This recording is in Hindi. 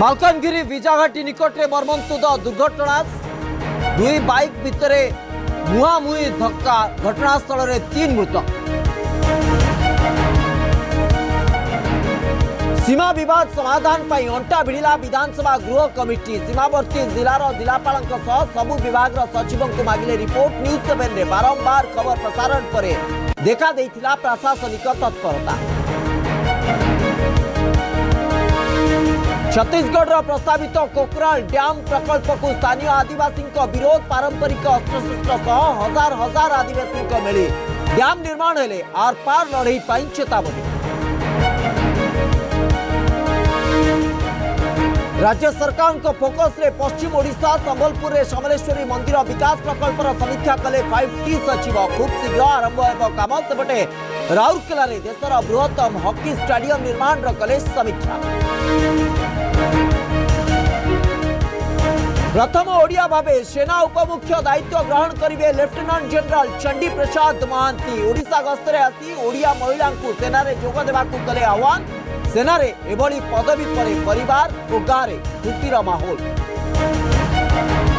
मालकानगिरी विजाघाटी निकट में मर्मन्तुद दुर्घटना दुई बाइक भितर मुहांमुही धक्का घटनास्थल में 3 मृत। सीमा विवाद समाधान पर अंटा भिड़ा विधानसभा गृह कमिटी सीमावर्ती जिलार जिलापाल सबु विभाग सचिवों को मागिले रिपोर्ट। न्यूज 7 रे बारंबार खबर प्रसारण पर देखा देइथिला प्रशासनिक तत्परता। छत्तीसगढ़ प्रस्तावित कोकराल डैम प्रकल्प को स्थानीय आदिवासी विरोध पारंपरिक अस्त्रशस्त्र सह हजार हजार आदिवासी मिली डैम निर्माण हेले आर पार लड़ई चेतावनी। राज्य सरकार को फोकस रे पश्चिम ओडिशा संबलपुर रे समलेश्वरी मंदिर विकास प्रकल्पर समीक्षा कले 5T सचिव। खूब शीघ्र आरंभ होगा काम। सेपटे राउरकेला रे देशर बृहत्तम हॉकी स्टेडियम निर्माण कले समीक्षा। प्रथम ओडिया भावे सेना उपमुख्य दायित्व ग्रहण करेंगे लेफ्टिनेंट जनरल चंडी प्रसाद महांती। ओडिशा गस्तरे आसी ओडिया महिला सेना रे जोग देबाकू कले आह्वान। सेना रे एभली पदवी पर परिवार और गाँव में खुशीर माहौल।